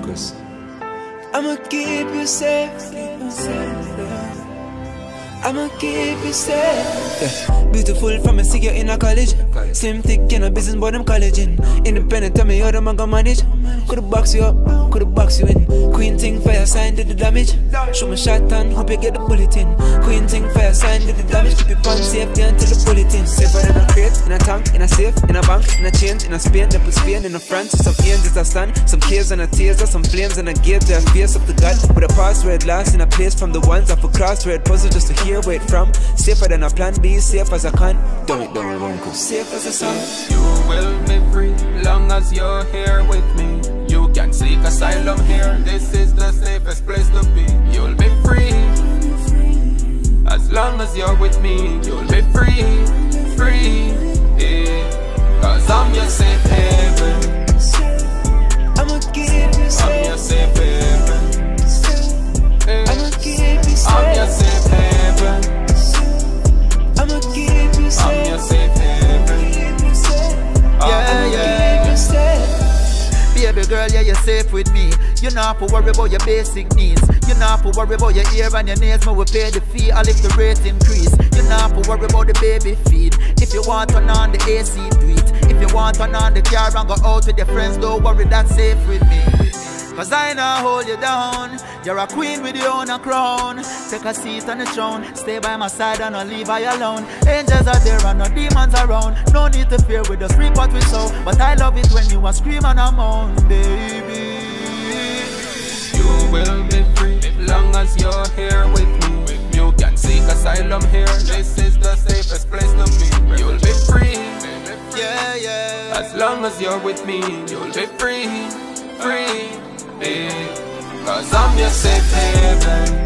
Marcus. I'ma keep you safe. I'ma keep you safe. Yeah. Beautiful from a see you in a college. Slim thick in a business, but I'm colleging. Independent, tell me how the man can manage. Coulda box you up, coulda box you in. Queen thing, fire sign, did the damage. Shoot my shot and hope you get the bullet in. Queen thing, fire sign, did the damage. Keep it on safety until the bullet in. Safer than a crate, in a tank, in a safe, in a bank, in a chain, in a Spain. They put Spain in the front. Some pains is a stand, some caves and a tears. There's some flames and a gate. There's face up to God. With a password last in a place from the ones off a crossword puzzle just to hear where it from. Safer than a plan B, safe as I can. Do it, uncle. Safe as a song. You will be free, long as you're here with me. You can seek asylum here. This is the safest place to be. You'll be free, as long as you're with me. You'll be free, free, yeah. Cause I'm your safe haven. I'ma keep you safe. I'm your safe haven. I'ma keep you safe. I'm your safe haven. I'ma keep you safe. I'm your safe haven. Yeah, yeah. Baby girl, yeah, you're safe with me. You not have to worry about your basic needs. You not have to worry about your ear and your nails. Me will pay the fee, I'll if the rate increase. You not have to worry about the baby feed. If you want turn on the AC, do it. If you want turn on the car and go out with your friends, don't worry, that's safe with me. Cause I not hold you down. You're a queen with your own crown. Take a seat on the throne. Stay by my side and I'll leave I alone. Angels are there and no demons around. No need to fear with us, reap what we sow. But I love it when you are scream and I'm on, baby. You will be free, long as you're here with me. You can seek asylum here. This is the safest place to be. You'll be free, Yeah, yeah. as long as you're with me. You'll be free, free, yeah. Cause I'm your safe haven.